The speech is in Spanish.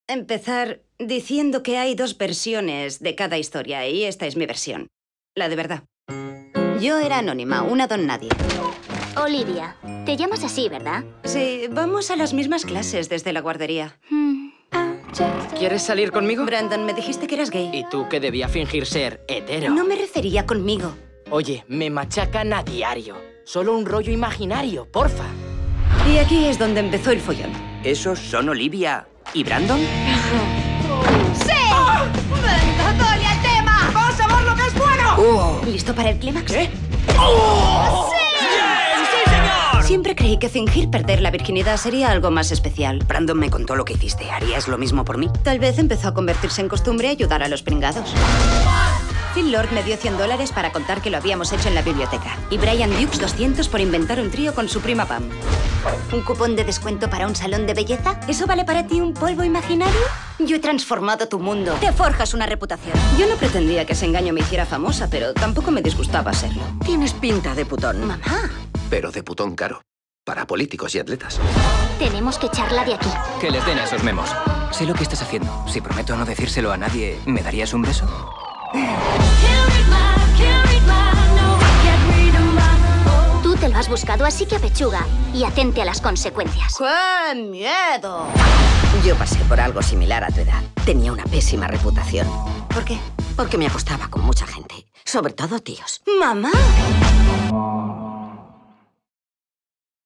empezar diciendo que hay dos versiones de cada historia y esta es mi versión. La de verdad. Yo era anónima, una don nadie. Olivia, te llamas así, ¿verdad? Sí, vamos a las mismas clases desde la guardería. ¿Quieres salir conmigo? Brandon, me dijiste que eras gay. ¿Y tú que debía fingir ser hetero? No me refería conmigo. Oye, me machacan a diario. Solo un rollo imaginario, porfa. Y aquí es donde empezó el follón. ¿Esos son Olivia y Brandon? ¡Sí! ¡Venga, dale al tema! ¡Vas a ver lo que es bueno! ¿Listo para el clímax? ¿Qué? ¡Sí, señor! Siempre creí que fingir perder la virginidad sería algo más especial. Brandon me contó lo que hiciste. ¿Harías lo mismo por mí? Tal vez empezó a convertirse en costumbre ayudar a los pringados. Phil Lord me dio $100 para contar que lo habíamos hecho en la biblioteca. Y Brian Dukes 200 por inventar un trío con su prima Pam. ¿Un cupón de descuento para un salón de belleza? ¿Eso vale para ti un polvo imaginario? Yo he transformado tu mundo. Te forjas una reputación. Yo no pretendía que ese engaño me hiciera famosa, pero tampoco me disgustaba serlo. Tienes pinta de putón. Mamá. Pero de putón caro. Para políticos y atletas. Tenemos que echarla de aquí. Que les den esos memos. Sé lo que estás haciendo. Si prometo no decírselo a nadie, ¿me darías un beso? Tú te lo has buscado, así que apechuga y atente a las consecuencias. ¡Qué miedo! Yo pasé por algo similar a tu edad. Tenía una pésima reputación. ¿Por qué? Porque me acostaba con mucha gente. Sobre todo tíos. ¡Mamá!